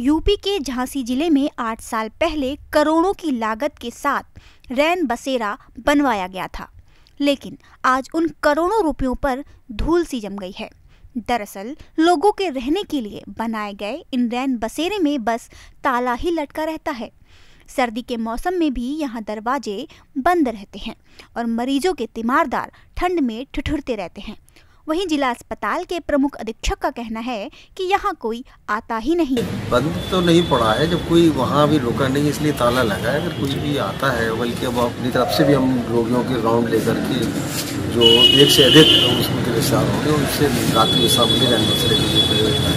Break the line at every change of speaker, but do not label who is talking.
UP के झांसी जिले में 8 साल पहले करोड़ों की लागत के साथ रैन बसेरा बनवाया गया था, लेकिन आज उन करोड़ों रुपयों पर धूल सी जम गई है। दरअसल लोगों के रहने के लिए बनाए गए इन रैन बसेरे में बस ताला ही लटका रहता है। सर्दी के मौसम में भी यहाँ दरवाजे बंद रहते हैं और मरीजों के तीमारदार ठंड में ठिठुरते रहते हैं। वहीं जिला अस्पताल के प्रमुख अधीक्षक का कहना है कि यहाँ कोई आता ही नहीं।
बंद तो नहीं पड़ा है, जब कोई वहाँ भी रुका नहीं इसलिए ताला लगा है। अगर कोई भी आता है, बल्कि अब अपनी तरफ से भी हम रोगियों के राउंड लेकर के जो एक से अधिक उसमें गिरफ्तार होंगे उनसे रात्रि सामने रहने